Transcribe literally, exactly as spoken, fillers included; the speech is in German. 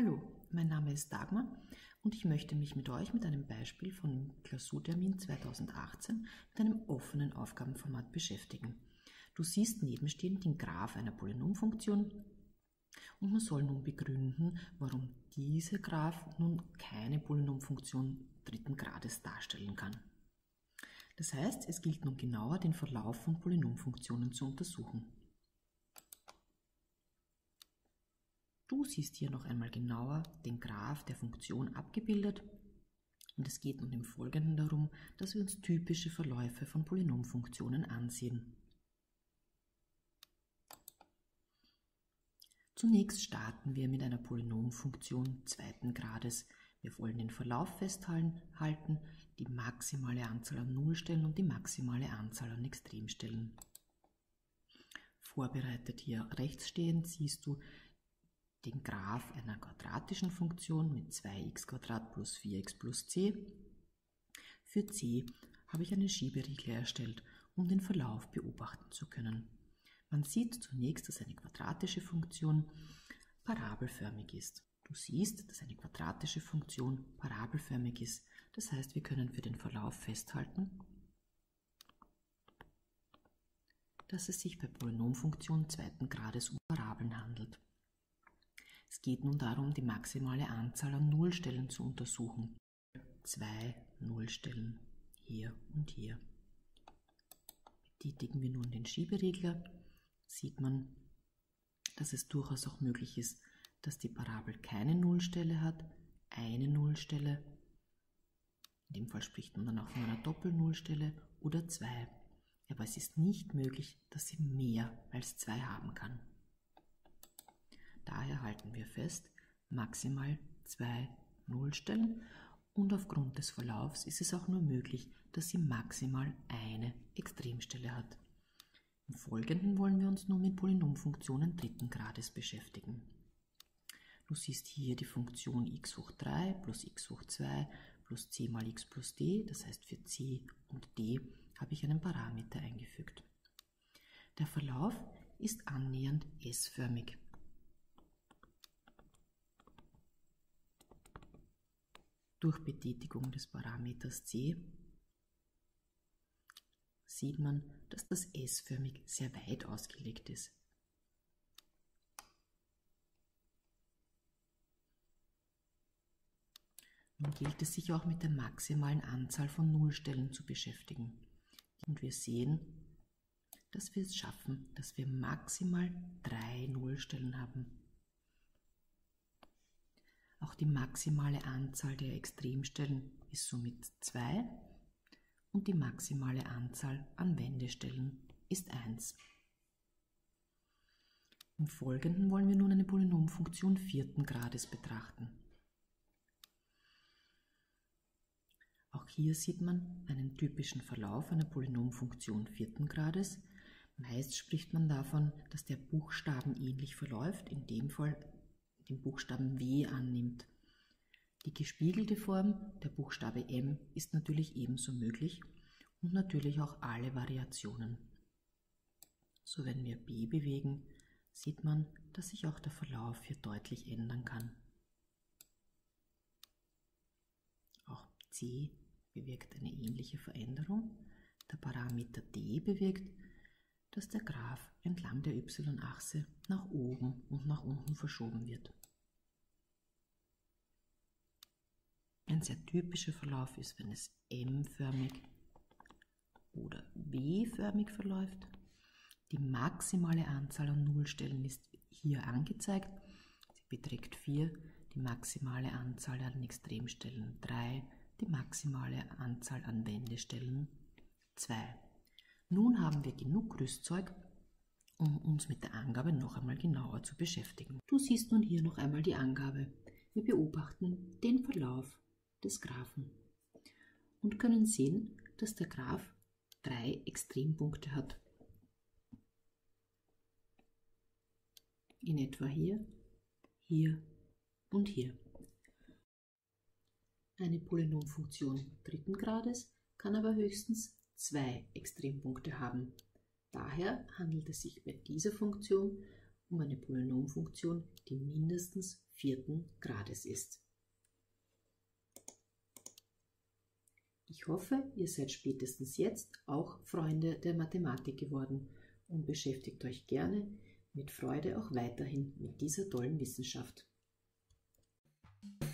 Hallo, mein Name ist Dagmar und ich möchte mich mit euch mit einem Beispiel von Klausurtermin zweitausendachtzehn mit einem offenen Aufgabenformat beschäftigen. Du siehst nebenstehend den Graph einer Polynomfunktion und man soll nun begründen, warum dieser Graph nun keine Polynomfunktion dritten Grades darstellen kann. Das heißt, es gilt nun genauer, den Verlauf von Polynomfunktionen zu untersuchen. Du siehst hier noch einmal genauer den Graph der Funktion abgebildet und es geht nun im Folgenden darum, dass wir uns typische Verläufe von Polynomfunktionen ansehen. Zunächst starten wir mit einer Polynomfunktion zweiten Grades. Wir wollen den Verlauf festhalten, die maximale Anzahl an Nullstellen und die maximale Anzahl an Extremstellen. Vorbereitet hier rechts stehend siehst du den Graph einer quadratischen Funktion mit zwei x plus vier x plus c. Für c habe ich einen Schieberegler erstellt, um den Verlauf beobachten zu können. Man sieht zunächst, dass eine quadratische Funktion parabelförmig ist. Du siehst, dass eine quadratische Funktion parabelförmig ist. Das heißt, wir können für den Verlauf festhalten, dass es sich bei Polynomfunktionen zweiten Grades um Parabeln handelt. Es geht nun darum, die maximale Anzahl an Nullstellen zu untersuchen. Zwei Nullstellen hier und hier. Betätigen wir nun den Schieberegler, sieht man, dass es durchaus auch möglich ist, dass die Parabel keine Nullstelle hat, eine Nullstelle, in dem Fall spricht man dann auch von einer Doppelnullstelle, oder zwei. Aber es ist nicht möglich, dass sie mehr als zwei haben kann. Daher halten wir fest, maximal zwei Nullstellen und aufgrund des Verlaufs ist es auch nur möglich, dass sie maximal eine Extremstelle hat. Im Folgenden wollen wir uns nun mit Polynomfunktionen dritten Grades beschäftigen. Du siehst hier die Funktion x hoch drei plus x hoch zwei plus c mal x plus d, das heißt für c und d habe ich einen Parameter eingefügt. Der Verlauf ist annähernd S-förmig. Durch Betätigung des Parameters c sieht man, dass das S-förmig sehr weit ausgelegt ist. Nun gilt es sich auch mit der maximalen Anzahl von Nullstellen zu beschäftigen. Und wir sehen, dass wir es schaffen, dass wir maximal drei Nullstellen haben. Auch die maximale Anzahl der Extremstellen ist somit zwei und die maximale Anzahl an Wendestellen ist eins. Im Folgenden wollen wir nun eine Polynomfunktion vierten Grades betrachten. Auch hier sieht man einen typischen Verlauf einer Polynomfunktion vierten Grades. Meist spricht man davon, dass der Buchstaben ähnlich verläuft, in dem Fall den Buchstaben w annimmt. Die gespiegelte Form, der Buchstabe m, ist natürlich ebenso möglich und natürlich auch alle Variationen. So, wenn wir b bewegen, sieht man, dass sich auch der Verlauf hier deutlich ändern kann. Auch c bewirkt eine ähnliche Veränderung. Der Parameter d bewirkt, dass der Graph entlang der y-Achse nach oben und nach unten verschoben wird. Ein sehr typischer Verlauf ist, wenn es M-förmig oder W-förmig verläuft. Die maximale Anzahl an Nullstellen ist hier angezeigt. Sie beträgt vier, die maximale Anzahl an Extremstellen drei, die maximale Anzahl an Wendestellen zwei. Nun haben wir genug Rüstzeug, um uns mit der Angabe noch einmal genauer zu beschäftigen. Du siehst nun hier noch einmal die Angabe. Wir beobachten den Verlauf des Graphen und können sehen, dass der Graph drei Extrempunkte hat. In etwa hier, hier und hier. Eine Polynomfunktion dritten Grades kann aber höchstens zwei Extrempunkte haben. Daher handelt es sich bei dieser Funktion um eine Polynomfunktion, die mindestens vierten Grades ist. Ich hoffe, ihr seid spätestens jetzt auch Freunde der Mathematik geworden und beschäftigt euch gerne mit Freude auch weiterhin mit dieser tollen Wissenschaft.